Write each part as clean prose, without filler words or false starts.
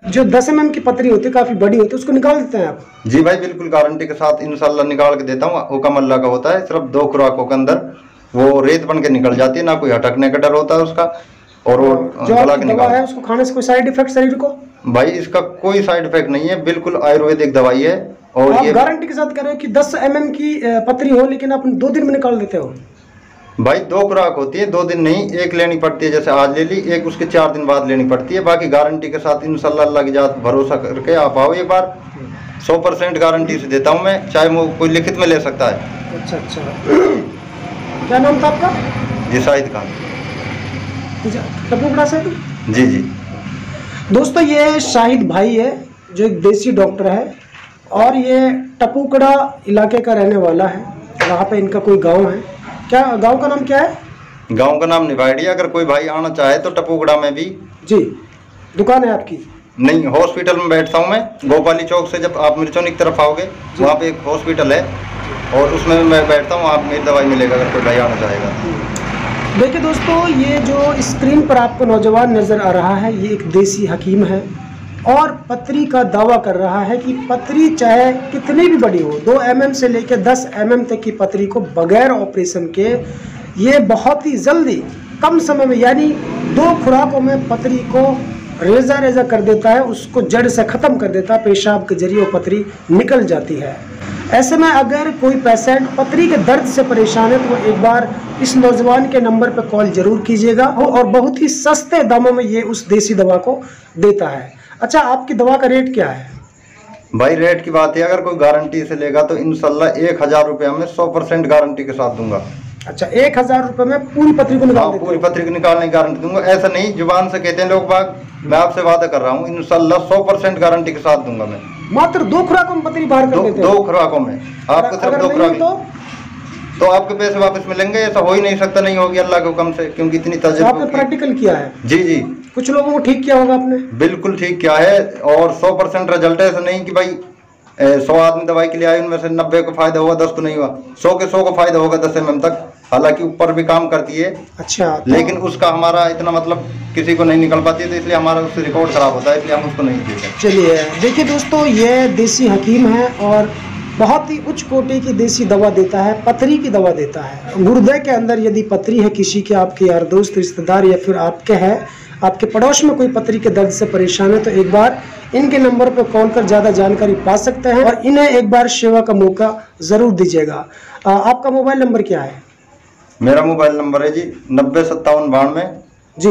जो 10 mm की पतरी होती है, काफी बड़ी होती है, उसको निकाल देते हैं आप? जी भाई बिल्कुल, गारंटी के साथ इंशाल्लाह निकाल के देता हूँ। हुक्म अल्लाह का होता है, सिर्फ 2 खुराकों के अंदर वो रेत बन के निकल जाती है, ना कोई हटकने का डर होता है उसका। और वो जो गला के दवा है उसको खाने से कोई साइड इफेक्ट शरीर को? भाई इसका कोई साइड इफेक्ट नहीं है, बिल्कुल आयुर्वेदिक दवाई है। और आप ये गारंटी के साथ कह रहे हो कि 10 mm की पतरी हो, लेकिन आप 2 दिन में निकाल देते हो? भाई 2 खुराक होती है, 2 दिन नहीं, एक लेनी पड़ती है। जैसे आज ले ली, एक उसके 4 दिन बाद लेनी पड़ती है। बाकी गारंटी के साथ इंशाल्लाह अल्लाह की जात भरोसा करके आप आओ एक बार, 100% गारंटी से देता हूँ मैं, चाहे वो कोई लिखित में ले सकता है। अच्छा क्या नाम था आपका? जी शाहिद खान। टपुकड़ा से? जी जी दोस्तों ये शाहिद भाई है जो एक देसी डॉक्टर है, और ये टपुकड़ा इलाके का रहने वाला है। वहाँ पे इनका कोई गांव है। क्या गांव का नाम क्या है? गांव का नाम निभाइडिया। अगर कोई भाई आना चाहे तो टपुकड़ा में भी। जी, दुकान है आपकी? नहीं, हॉस्पिटल में बैठता हूँ मैं, गोपाली चौक से जब आप मिर्चोनी की तरफ आओगे वहाँ पे एक हॉस्पिटल है, और उसमें मैं बैठता हूँ। आप मेरी दवाई मिलेगा अगर कोई भाई आना चाहेगा। देखिए दोस्तों, ये जो स्क्रीन पर आपको नौजवान नज़र आ रहा है, ये एक देसी हकीम है, और पथरी का दावा कर रहा है कि पथरी चाहे कितनी भी बड़ी हो, 2 mm से लेकर 10 mm तक की पथरी को बगैर ऑपरेशन के ये बहुत ही जल्दी, कम समय में, यानी 2 खुराकों में पथरी को रेजा कर देता है, उसको जड़ से ख़त्म कर देता है। पेशाब के जरिए वो पथरी निकल जाती है। ऐसे में अगर कोई पेशेंट पथरी के दर्द से परेशान है तो वो एक बार इस नौजवान के नंबर पर कॉल जरूर कीजिएगा, और बहुत ही सस्ते दामों में ये उस देसी दवा को देता है। अच्छा, आपकी दवा का रेट क्या है? भाई रेट की बात है, अगर कोई गारंटी से लेगा तो इंशाल्लाह 1000 रुपया में 100% गारंटी के साथ दूंगा। अच्छा, 1000 रुपये में पूरी पथरी को निकाल देते हो? पूरी पथरी को निकालने की गारंटी दूंगा। ऐसा नहीं जुबान से कहते हैं लोग बाग, मैं आपसे वादा कर रहा हूँ इंशाल्लाह 100% गारंटी के साथ दूंगा मैं। मात्र 2 खुराकों में पथरी बाहर कर देते हो? 2 खुराकों में। आपको सिर्फ 2 खुराक तो आपके पैसे वापस मिलेंगे। ऐसा हो ही नहीं सकता, नहीं होगी अल्लाह के हुक्म से, क्योंकि इतनी तजुर्बा। आपने प्रैक्टिकल किया है? जी जी, कुछ लोगों को ठीक किया होगा आपने? बिल्कुल ठीक किया है, और 100% रिजल्ट है। ऐसा नहीं कि भाई 100 आदमी दवाई के लिए आए, उनमें से 90 को फायदा हुआ, 10 को नहीं हुआ। 100 के 100 को फायदा होगा 10 mm तक। हालांकि ऊपर भी काम करती है। अच्छा, लेकिन उसका हमारा इतना मतलब किसी को नहीं निकल पाती है, तो इसलिए हमारा उससे रिकॉर्ड खराब होता है, इसलिए हम उसको नहीं देते। चलिए देखिए दोस्तों, ये देसी हकीम है और बहुत ही उच्च कोटि की देसी दवा देता है, पथरी की दवा देता है। गुर्दे के अंदर यदि पथरी है किसी के, आपके यार दोस्त रिश्तेदार या फिर आपके है, आपके पड़ोस में कोई पथरी के दर्द से परेशान है, तो एक बार इनके नंबर पर कॉल कर ज़्यादा जानकारी पा सकते हैं, और इन्हें एक बार सेवा का मौका ज़रूर दीजिएगा। आपका मोबाइल नंबर क्या है? मेरा मोबाइल नंबर है जी 905792 जी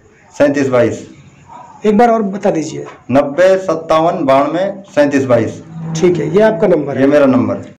3722। एक बार और बता दीजिए। 905792 3722। ठीक है, ये आपका नंबर है? ये मेरा नंबर है।